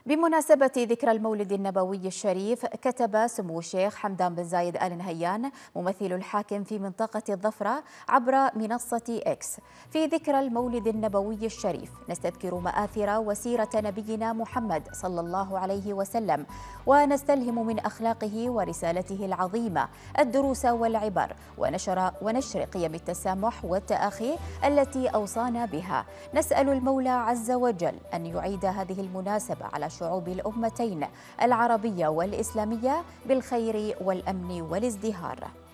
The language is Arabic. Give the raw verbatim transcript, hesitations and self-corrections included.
بمناسبة ذكرى المولد النبوي الشريف، كتب سمو الشيخ حمدان بن زايد آل نهيان ممثل الحاكم في منطقة الظفرة عبر منصة إكس: في ذكرى المولد النبوي الشريف نستذكر مآثر وسيرة نبينا محمد صلى الله عليه وسلم، ونستلهم من أخلاقه ورسالته العظيمة الدروس والعبر، ونشر ونشر قيم التسامح والتآخي التي أوصانا بها. نسأل المولى عز وجل أن يعيد هذه المناسبة على شعوب الأمتين العربية والإسلامية بالخير والأمن والازدهار.